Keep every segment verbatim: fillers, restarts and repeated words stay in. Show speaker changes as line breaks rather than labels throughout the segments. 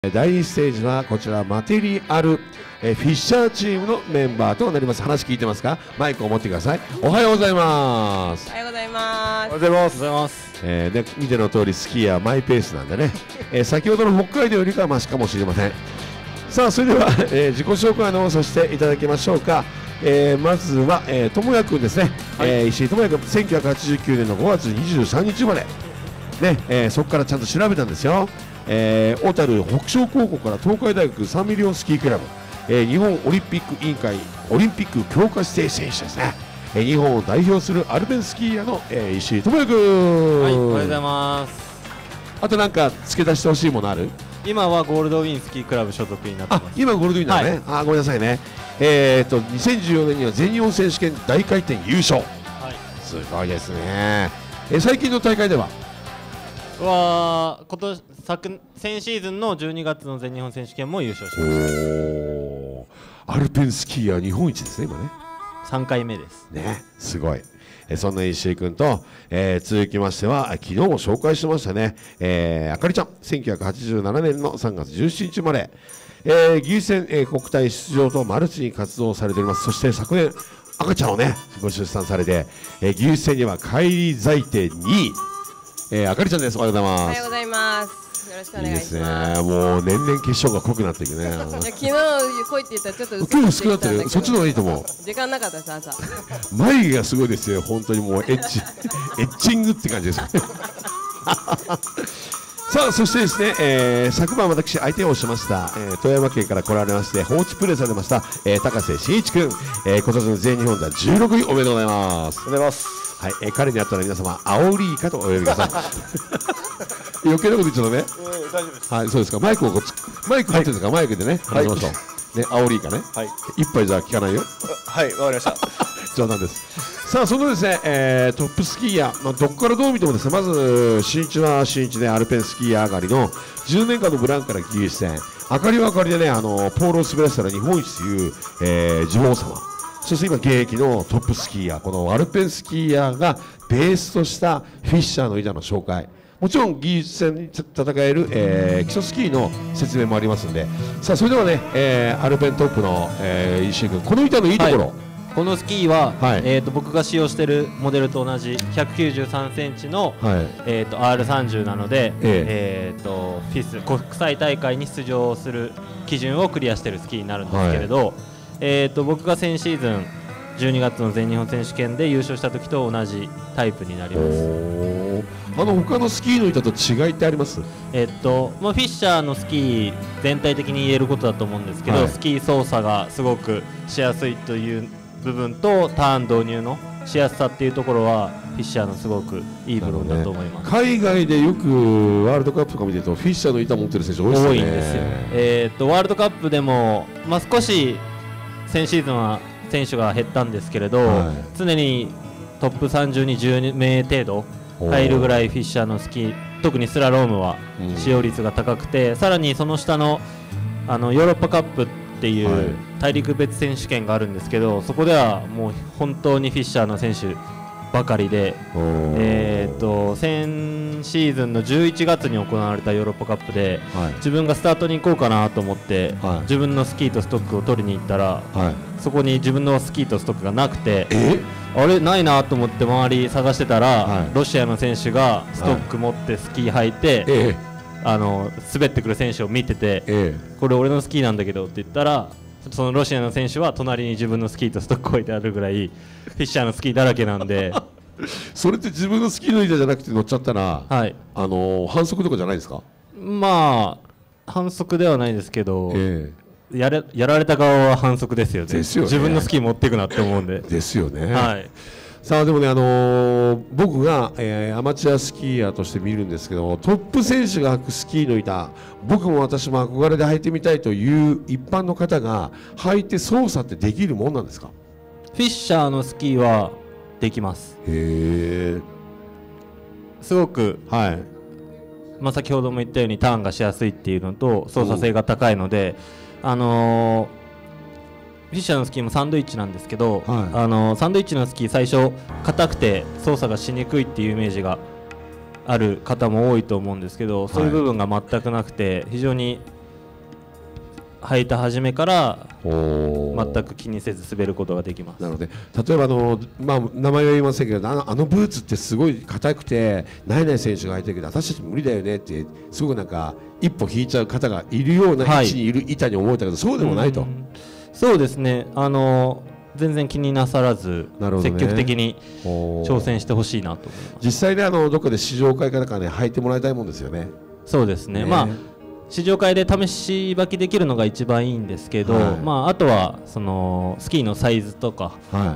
だいにステージはこちらマテリアルえフィッシャーチームのメンバーとなります。話聞いてますか？マイクを持ってください。おはようございます。
おはようございます。
おはようございます。おはようございます。
えー、で見ての通りスキーはマイペースなんでね、えー、先ほどの北海道よりかはマシかもしれません。さあそれでは、えー、自己紹介の方をさせていただきましょうか。えー、まずは、えー、智也君ですね、はい、えー、石井智也君せんきゅうひゃくはちじゅうきゅうねんのごがつにじゅうさんにち生まれ、ねえー、そこからちゃんと調べたんですよ。えー、小樽北昇高校から東海大学サンミリオンスキークラブ、えー、日本オリンピック委員会オリンピック強化指定選手ですね、えー、日本を代表するアルペンスキーヤーの、えー、石井智也君。
はい、おはようございます。
あとなんか付け出してほしいものある？
今はゴールドウィンスキークラブ所属になってます。
あ、今ゴールドウィンだね、はい、あ、ごめんなさいね。えー、っとにせんじゅうよねんには全日本選手権大回転優勝、はい、すごいですね。えー、最近の大会では
は今年昨先シーズンのじゅうにがつの全日本選手権も優勝しました。
アルペンスキーヤー日本一ですね今ね。
さんかいめです
ね、すごい。えそんな石井君と、えー、続きましては昨日も紹介しましたね、えー、あかりちゃんせんきゅうひゃくはちじゅうななねんのさんがつじゅうしちにち生まれ、えー、技術戦、えー、国体出場とマルチに活動されております。そして昨年赤ちゃんをねご出産されて、えー、技術戦には返り咲いてにい、えー、あかりちゃんです。おはようございます。
おはようございます。よろしくお願いします。いいですね。
もう年々決勝が濃くなっていくね。
昨日来いって言ったらちょっと
今日薄くなってる。そっちの方がいいと思う。
時間なかったです朝。
眉毛がすごいですよ。本当にもうエッチエッチングって感じです。さあそしてですね、えー、昨晩私相手をしました、えー、富山県から来られまして放置プレーされました、えー、高瀬真一君、えー、今年の全日本ではじゅうろくいおめでとうございます。
おめでとうございます。
はい、えー、彼に会ったら皆様アオリイカとお呼びください。余計なこと言っちゃうのね。
えー、大丈夫です。
はい、そうですか。マイクをこっちマイク持ってるんですか、はい、マイクでね話しましょう、はい、ね、アオリイカね、はい、一杯じゃ聞かないよ。
はい、わかりました。
冗談です。さあそのですね、えー、トップスキーヤー、まあ、どこからどう見てもですね、まず新一は新一でアルペンスキーヤー上がりのじゅうねんかんのブランクから技術戦、あかりはあかりでね、あのポールを滑らせたら日本一という、えー、女王様、そして今現役のトップスキーヤー、このアルペンスキーヤーがベースとしたフィッシャーの板の紹介、もちろん技術戦に戦える、えー、基礎スキーの説明もありますので、さあそれではね、えー、アルペントップの、えー、石井君、この板のいいところ、はい、
このスキーは、はい、えー、と僕が使用しているモデルと同じひゃくきゅうじゅうさんセンチの、はい、えー、と アールさんじゅう なので、えー、えー、とフィス国際大会に出場する基準をクリアしているスキーになるんですけれど、はい、えー、と僕が先シーズンじゅうにがつの全日本選手権で優勝した時と同じタイプになります。
あの他のスキーの板と違いってあります？
えっとまあ、フィッシャーのスキー全体的に言えることだと思うんですけど、はい、スキー操作がすごくしやすいという部分とターン導入のしやすさっていうところはフィッシャーのすごくいい部分だと思います。
ね、海外でよくワールドカップとか見てるとフィッシャーの板持ってる選手多いですよね。
多いんですよ。えー、っとワールドカップでも、まあ、少し先シーズンは選手が減ったんですけれど、はい、常にトップさんじゅうにじゅうめい程度入るぐらいフィッシャーのスキー、特にスラロームは使用率が高くて、うん、さらにその下の、あのヨーロッパカップっていう大陸別選手権があるんですけど、そこではもう本当にフィッシャーの選手ばかりで、えー、と先シーズンのじゅういちがつに行われたヨーロッパカップで、はい、自分がスタートに行こうかなと思って、はい、自分のスキーとストックを取りに行ったら、はい、そこに自分のスキーとストックがなくて、あれないなと思って周り探してたら、はい、ロシアの選手がストック持ってスキー履いて、はい、あの滑ってくる選手を見てて、ええ、これ俺のスキーなんだけどって言ったら、そのロシアの選手は隣に自分のスキーとストック置いてあるぐらいフィッシャーのスキーだらけなんで
それって自分のスキーの板じゃなくて乗っちゃったら、はい、あのー、反則とかじゃないですか？ま
あ反則ではないですけど、ええ、やれやられた側は反則ですよね。ですよね。自分のスキー持っていくなって思うんで
ですよね。はい。さあでもね、あのー、僕が、えー、アマチュアスキーヤーとして見るんですけど、トップ選手が履くスキーの板、僕も私も憧れで履いてみたいという一般の方が履いて操作ってできるもんなんですか？
フィッシャーのスキーはできます。へー、すごく、はい、まあ、先ほども言ったようにターンがしやすいっていうのと操作性が高いので、あのーフィッシャーのスキーもサンドイッチなんですけど、はい、あのサンドイッチのスキー最初硬くて操作がしにくいっていうイメージがある方も多いと思うんですけど、そういう部分が全くなくて非常に履いた初めから全く気にせず滑ることができます。
なので例えばあの、まあ、名前は言いませんけど、あの、あのブーツってすごい硬くてナイナイ選手が履いてるけど私たち無理だよねってすごくなんか一歩引いちゃう方がいるような位置にいる板に思えたけど、はい、そうでもないと。
そうですね、あの全然気になさらず、ね、積極的に挑戦してほしいなと思います。
実際ね、あのどこかで試乗会からかね履いてもらいたいもんですよね。
そうですね、ね、まあ試乗会で試し履きできるのが一番いいんですけど、はい、まあ、あとはそのスキーのサイズとか、はい、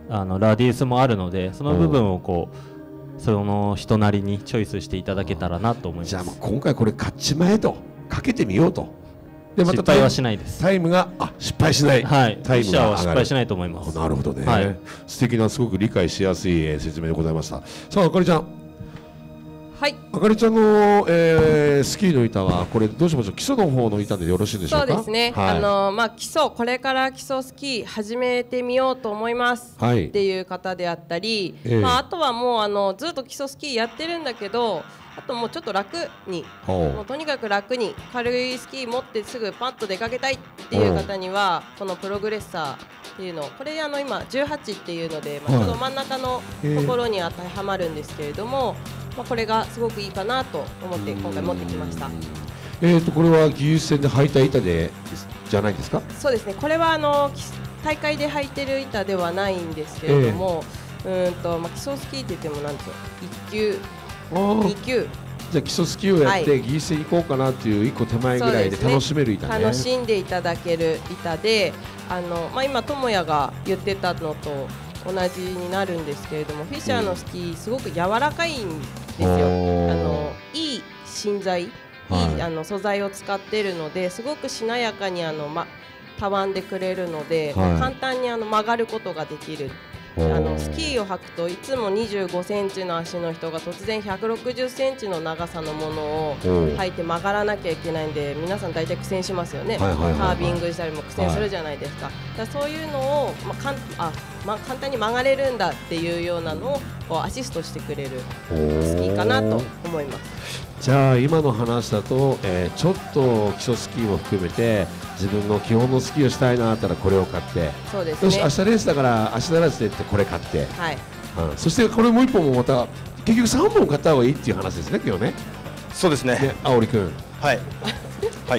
あのラディウスもあるのでその部分をこうその人なりにチョイスしていただけたらなと思います。
じゃあ今回これ買っちまえとかけてみようと。
でまた失敗はしないです。
タイムがあ失敗しない、
はい、タイムがは失敗しないと思います。
なるほどね、はい、素敵なすごく理解しやすい説明でございました。さああかりちゃん、
はい、
あかりちゃんの、えー、スキーの板はこれどうしましょう。基礎の方の板でよろしいでしょうか。
そうですね、はい、あのまあ、基礎これから基礎スキー始めてみようと思います、はい、っていう方であったり、えーまあ、あとはもうあのずっと基礎スキーやってるんだけどあともうちょっと楽にもうとにかく楽に軽いスキー持ってすぐパッと出かけたいっていう方にはこのプログレッサーっていうのこれあの今じゅうはちっていうので、まあ、ちょうど真ん中のところに当てはまるんですけれども、まあ、これがすごくいいかなと思って今回持ってきました。
えーとこれは技術戦で履いた板でじゃないですか。
そうですね、これはあの大会で履いてる板ではないんですけれども、えー、うんとまあ、基礎スキーって言ってもなんでしょういっ級に級
じゃあ基礎スキーをやって、はい、技術戦に行こうかなっていういっこ手前ぐらいで楽しめる板ね。
楽しんでいただける板であの、まあ、今智也が言ってたのと同じになるんですけれども、フィッシャーのスキーすごく柔らかいんですよ。あのいい芯材、はい、いいあの素材を使っているのですごくしなやかにあの、ま、たわんでくれるので、はい、簡単にあの曲がることができる。あのスキーを履くといつもにじゅうごセンチの足の人が突然ひゃくろくじゅっセンチの長さのものを履いて曲がらなきゃいけないんで皆さん大体苦戦しますよね。カービングしたりも苦戦するじゃないですか。だからそういうのを、まあかんあまあ、簡単に曲がれるんだっていうようなのをこうアシストしてくれるスキーかなと思います。
じゃあ今の話だと、えー、ちょっと基礎スキーも含めて自分の基本のスキーをしたいなだったらこれを買って、
そうですね、
よし明日レースだから足ならずでってこれ買って、はい、うん、そしてこれもう一本もまた結局さんぼん買った方がいいっていう話ですね今日ね。
そうですね。
ね、あおりくん、
はいはい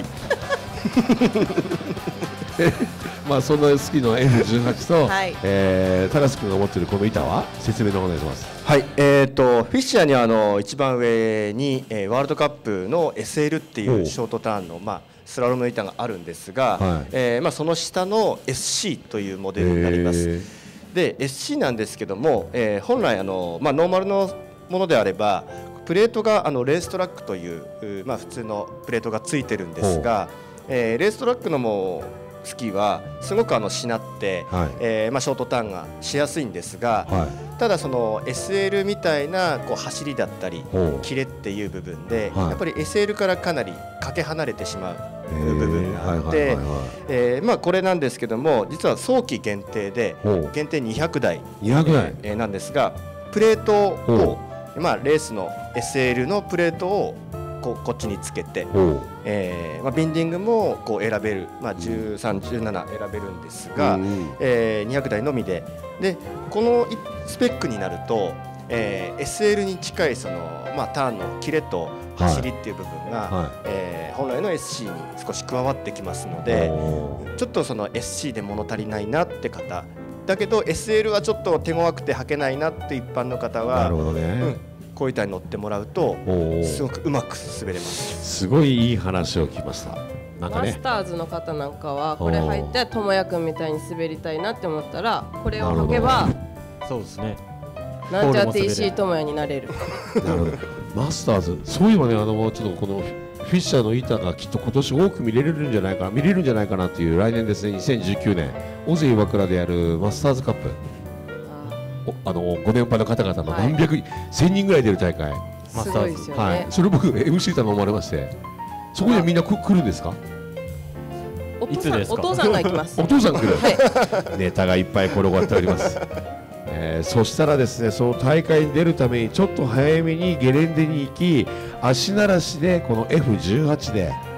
まあそんなスキーの エフじゅうはち と、はい、えー、高須君が持っているこの板は説明のお願いします。
はい、えー、とフィッシャーにはあの一番上に、えー、ワールドカップの エスエル っていうショートターンの、まあ、スラロームの板があるんですが、はい、えーまあ、その下の エスシー というモデルになります。で エスシー なんですけども、えー、本来あの、まあ、ノーマルのものであればプレートがあのレーストラックという、まあ、普通のプレートがついてるんですが、えー、レーストラックのもスキーはすごくあのしなって、はい、えーまあ、ショートターンがしやすいんですが、はい、ただその エスエル みたいなこう走りだったりキレっていう部分で、はい、やっぱり エスエル からかなりかけ離れてしまう部分があってこれなんですけども実は早期限定で限定にひゃくだい、
にひゃくだい、
えー、なんですがプレートを、まあ、レースの エスエル のプレートをこ, こっちにつけて、えーまあ、ビンディングもこう選べる、まあ、じゅうさん、じゅうなな選べるんですが、うん、えー、にひゃくだいのみで、でこのスペックになると、えー、エスエル に近いその、まあ、ターンのキレと走りっていう部分が、はいはい、えー、本来の エスシー に少し加わってきますのでちょっとその エスシー で物足りないなって方だけど エスエル はちょっと手強くて履けないなって一般の方は
なるほどね、うん、
こういう板に乗ってもらうとすごくうまく滑れます。
すごいいい話を聞きました。
なんかね、マスターズの方なんかはこれ履いて智也君みたいに滑りたいなって思ったらこれを履けば
そうですね、
なんちゃって石井智也になれる。
なるほど。マスターズ、そういえばね、あのちょっとこのフィッシャーの板がきっと今年多く見れるんじゃないか見れるんじゃないかなっていう来年ですね、にせんじゅうきゅうねん尾瀬岩倉でやるマスターズカップ、あのご年配の方々の何百、はい、せんにんぐらい出る大会、
マスターズ、ね、
はい、それ僕 エムシー 頼まれまして、そこにみんな来るんですか？
お父さん、お父さんが行きます。
お父さん来る、はい、ネタがいっぱい転がっております。えー、そしたらですね、その大会に出るためにちょっと早めにゲレンデに行き、足慣らしでこの エフじゅうはち で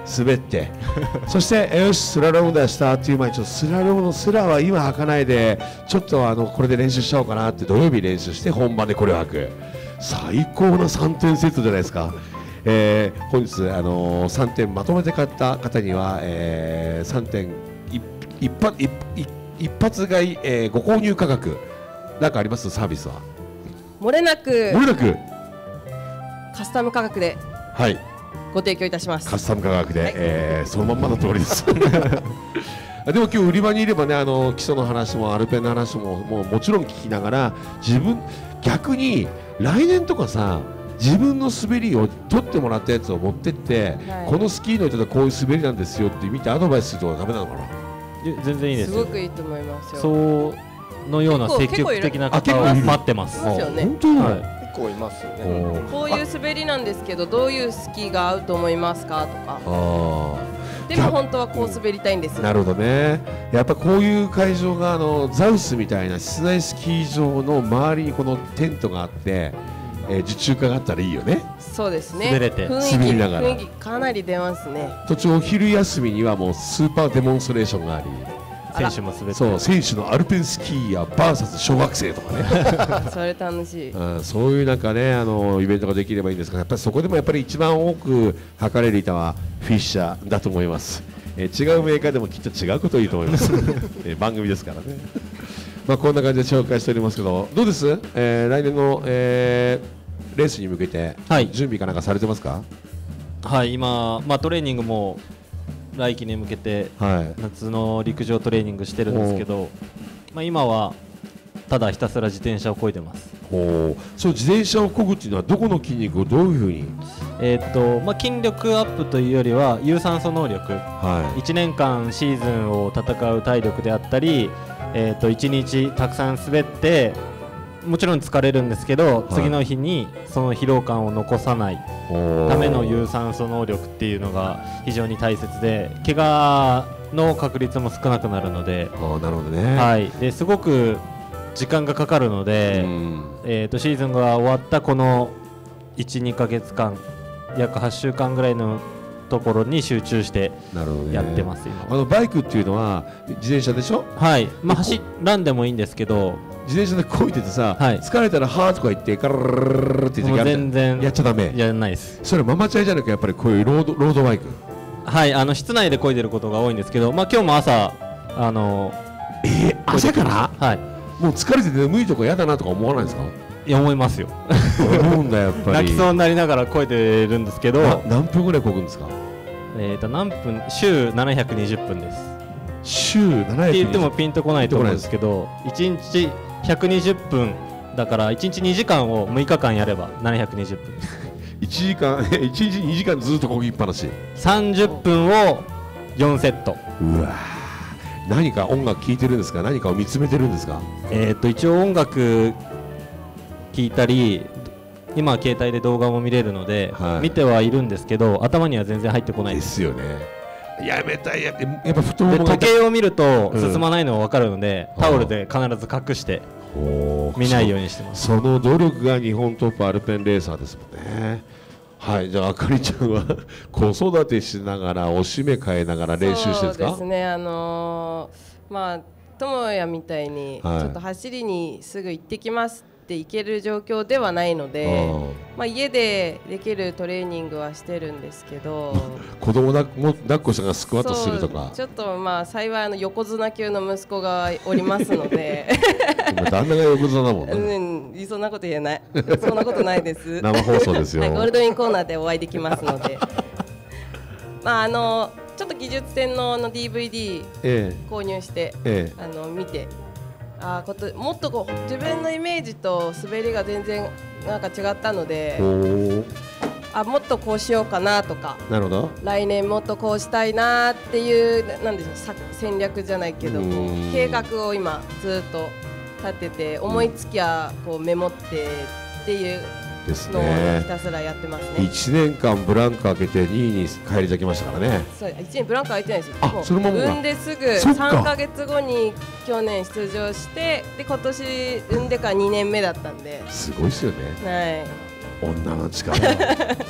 滑ってそしてよしスラロームだしたっていう前にちょっとスラロームのスラは今履かないでちょっとあのこれで練習しちゃおうかなって土曜日練習して本番でこれを履く最高なさんてんセットじゃないですか。えー、本日、あのー、さんてんまとめて買った方には、えー、さんてん一発一一発買い、えー、ご購入価格なんかありますサービスは
漏れなく
漏れなく
カスタム価格で
はい
ご提供いたします。
カスタム価格で、
はい、
えー、そのまんまの通りですでも今日売り場にいればねあの基礎の話もアルペンの話ももうもちろん聞きながら自分逆に来年とかさ自分の滑りを取ってもらったやつを持ってって、はい、このスキーの人でこういう滑りなんですよって見てアドバイスするとかダメなのかな。
全然いいですよ。
すごくいいと思いますよ。
そうのような積極的な方を待ってます。
ますよね。
本当に、はい、
結構いますよね。
こういう滑りなんですけどどういうスキーが合うと思いますかとか。あでも本当はこう滑りたいんですよ。
なるほどね。やっぱこういう会場があのザウスみたいな室内スキー場の周りにこのテントがあって、えー、受注化があったらいいよね。
そうですね。
滑れて
雰囲気
滑りながら
雰囲気かなり出ますね。
途中お昼休みにはもうスーパーデモンストレーションがあり。
選手も滑って
そう選手のアルペンスキーヤー ブイエス 小学生とかね
それ楽しい、
うん、そういうなんかねあのイベントができればいいんですがやっぱりそこでもやっぱり一番多く測れる板はフィッシャーだと思います、えー、違うメーカーでもきっと違うこといいと思います、えー、番組ですからねまあこんな感じで紹介しておりますけどどうです、えー、来年の、えー、レースに向けて準備かなんかされてますか。
はい今、まあ、トレーニングも来季に向けて夏の陸上トレーニングしてるんですけど、まあ、今はただひたすら自転車を漕いでます。
おそう自転車を漕ぐっていうのはどこの筋肉をどういうふうに、
えーっとまあ、筋力アップというよりは有酸素能力、はい、いちねんかんシーズンを戦う体力であったり、えーっといちにちたくさん滑ってもちろん疲れるんですけど、はい、次の日にその疲労感を残さないための有酸素能力っていうのが非常に大切で怪我の確率も少なくなるので、
あなるほどね、
はい、ですごく時間がかかるので、えーとシーズンが終わったこのいち、にかげつかん約はっしゅうかんぐらいのところに集中してやってます、ね、
あのバイクっていうのは自転車でしょ。
はい、まあ、走らんでもいいんですけど
自転車で漕いでてさ、はい、疲れたらはーとか言ってカラララララって言って
全然
やっちゃダメ。
やらないです。
それママチャイじゃなくてやっぱりこういうロードロードバイク。
はい、あの室内で漕いでることが多いんですけど、まあ今日も朝あの
えー、朝から
はい
もう疲れてて眠いとか嫌だなとか思わないですか。
いや思いますよ
思うんだやっぱり
泣きそうになりながら漕いでるんですけど
何分ぐらい漕ぐんですか。
えーと何分週ななひゃくにじゅっぷんです。
週ななひゃくにじゅっぷんって
言ってもピンとこないと思うんですけどいちにちひゃくにじゅっぷんだからいちにちにじかんをむいかかんやればななひゃくにじゅっぷんです
いちじかんいちにちにじかんずっと漕ぎっぱなし
さんじゅっぷんをよんセット。
うわ何か音楽聴いてるんですか。何かを見つめてるんですか。
えーと一応音楽聴いたり今は携帯で動画も見れるので、はい、見てはいるんですけど頭には全然入ってこないです。
ですよね。やめたいややっぱ太もも
が時計を見ると進まないのが分かるので、うん、タオルで必ず隠して見ないようにしてます。
その努力が日本トップアルペンレーサーですもんね。はい、じゃああかりちゃんは子育てしながらおしめ変えながら練習してるんですか。
そうですね、あのー、まあ友也みたいにちょっと走りにすぐ行ってきますって行ける状況ではないので、まあ、家でできるトレーニングはしてるんですけど
子供だも抱っこしたがスクワットするとか
ちょっとまあ幸いあの横綱級の息子がおりますので
旦那が横綱だもんね、
うん、そんなこと言えないそんなことないです
生放送ですよ、
はい、ゴールドウィンコーナーでお会いできますのでまああのちょっと技術点のの ディーブイディー 購入して、ええ、あの見てあこともっとこう自分のイメージと滑りが全然なんか違ったのであもっとこうしようかなとか
なるほど
来年もっとこうしたいなっていうなんでしょう戦略じゃないけど計画を今ずっと立てて思いつきゃこうメモってっていうのをひたすらやってますね。
いちねんかんブランク開けてにいに返り咲きましたからね。
そういちねんブランク開いてないですよ。
あそのまま
産んですぐさんかげつごに去年出場してで今年産んでからにねんめだったんで。
すごいですよね。
はい。
女の力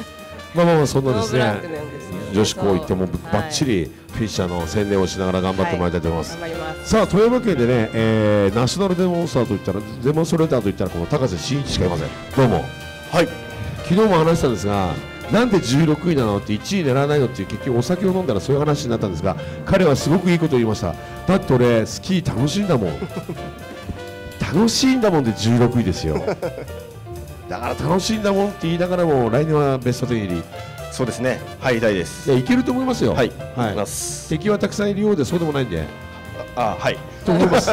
まあまあまあそんなですね、
ノーブランクなんですけど
女子校行ってもバッチリフィッシャーの宣伝をしながら頑張ってもらいたいと思います。
はい、頑張ります。
さあ富山県でね、えー、ナショナルデモンスターといったらデモンストレーターといったらこの高瀬真一しかいません。どうも。
はい。
昨日も話したんですが、なんでじゅうろくいなのっていちい狙わないのっていう結局お酒を飲んだらそういう話になったんですが、彼はすごくいいことを言いました。だって俺スキー楽しいんだもん。楽しいんだもんでじゅうろくいですよ。だから楽しいんだもんって言いながらも来年はベストじゅう入り。
そうですね。入りたいです。
いやいけると思いますよ。
はい。
はい。
ます。
敵はたくさんいるようでそうでもないんで。
あ、はい。
と思います。はい。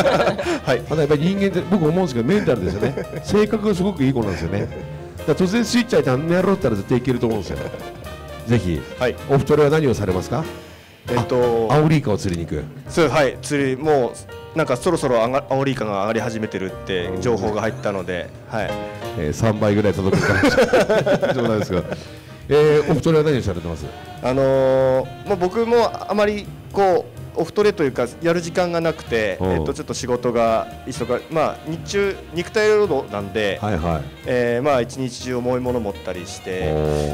ただやっぱり人間って僕思うんですけどメンタルですよね。性格がすごくいい子なんですよね。だから突然スイッチ入ってあんなやろうったら絶対いけると思うんですよ。ぜひ。はい。お二人は何をされますか？
えっと。
アオリイカを釣りに行く。
そう、はい。釣りもうなんかそろそろアオリイカが上がり始めてるって情報が入ったので、はい。
えー、さんばいぐらい届くかもしれない状態ですが。えー、お二人は何をされてます？
あのー、もう僕もあまりこうオフトレというかやる時間がなくて、えっとちょっと仕事が忙がまあ日中肉体労働なんで、はいはい、えー、まあ一日中重いもの持ったりして、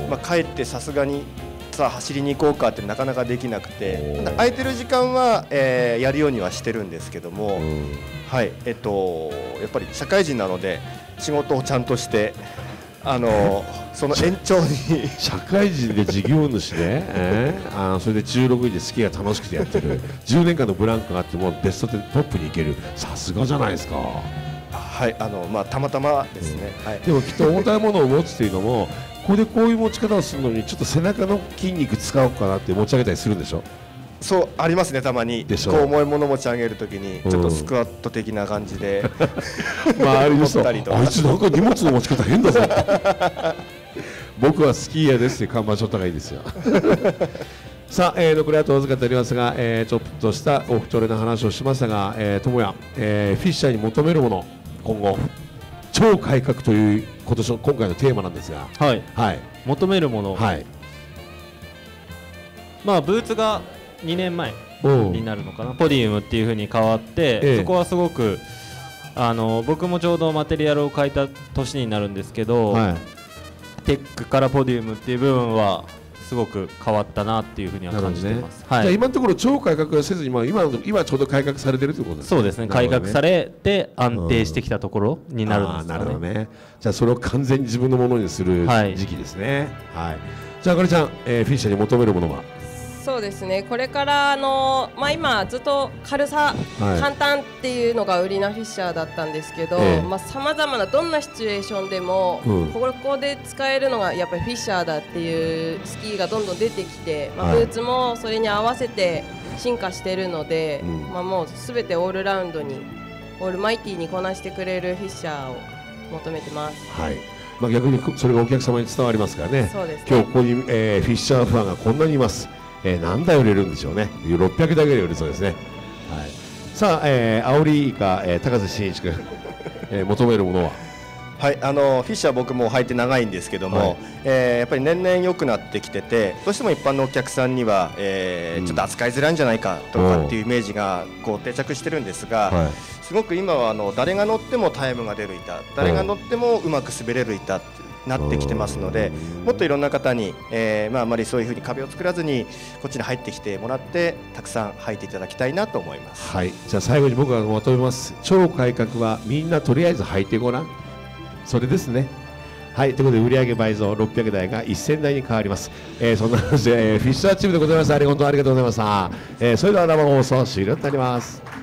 まあ帰ってさすがにさあ走りに行こうかってなかなかできなくて、空いてる時間は、えー、やるようにはしてるんですけども、はい、えっとやっぱり社会人なので仕事をちゃんとして。あのその延長に
社会人で事業主で、えー、あそれでじゅうろくいでスキーが楽しくてやってるじゅうねんかんのブランクがあってもベストじゅうトップに行ける、さすがじゃないですか。
はい、あのまあたまたまですね、うん、はい、
でもきっと重たいものを持つというのもここでこういう持ち方をするのにちょっと背中の筋肉使おうかなって持ち上げたりするんでしょ。
そうありますね、たまにこう重いもの持ち上げるときにちょっとスクワット的な感じで、
うん、まああれですよ、あいつなんか荷物の持ち方変だぞ僕はスキーヤーですって看板しょった方がいいですよさあ、えー、残りあとわずかとありますが、えー、ちょっとしたオフトレの話をしましたが、えー、智也、えー、フィッシャーに求めるもの、今後超改革という今年の今回のテーマなんですが、
はい、はい、求めるもの、はい、まあブーツがにねんまえになるのかな、ポディウムっていう風に変わって、ええ、そこはすごくあの僕もちょうどマテリアルを変えた年になるんですけど、はい、テックからポディウムっていう部分はすごく変わったなっていう風には感じています。
ね、はい、じゃあ今のところ超改革はせずに、まあ、今今ちょうど改革されてるということですね。
そうですね、改革されて安定してきたところになるんですかね。
なるほどね。じゃあそれを完全に自分のものにする時期ですね。はい。はい、じゃああかりちゃん、えー、フィッシャーに求めるものは？
そうですね、これからあの、まあ、今ずっと軽さ、はい、簡単っていうのが売りなフィッシャーだったんですけど、さまざまなどんなシチュエーションでも、うん、ここで使えるのがやっぱりフィッシャーだっていうスキーがどんどん出てきて、まあ、ブーツもそれに合わせて進化しているので、はい、まあ、もうすべてオールラウンドにオールマイティーにこなしてくれるフィッシャーを求めてます。
はい、まあ、逆にそれがお客様に伝わりますからね。そうですね、今日ここに、えー、フィッシャーファンがこんなにいます。えー、何台売れるんでしょうね。ろっぴゃくだいぐらい売れそうですね。はい、さあ、えー、アオリイカ、えー、高瀬真一君、えー、求めるものは？
はい、あのフィッシャー僕も履いて長いんですけども、はい、えー、やっぱり年々良くなってきてて、どうしても一般のお客さんには、えーうん、ちょっと扱いづらいんじゃないかとかっていうイメージがこう定着してるんですが、はい、すごく今はあの誰が乗ってもタイムが出る板、誰が乗ってもうまく滑れる板ってなってきてますので、もっといろんな方に、えーまあ、あまりそういうふうに壁を作らずにこっちに入ってきてもらってたくさん履いていただきたいなと思います。
はい、じゃあ最後に僕がまとめます。超改革はみんなとりあえず履いてごらん、それですね。はい、ということで売上倍増ろっぴゃくだいがせんだいに変わります。えー、そんな話で、えー、フィッシャーチームでございます。ありがとうございました。えー、それでは生放送終了となります。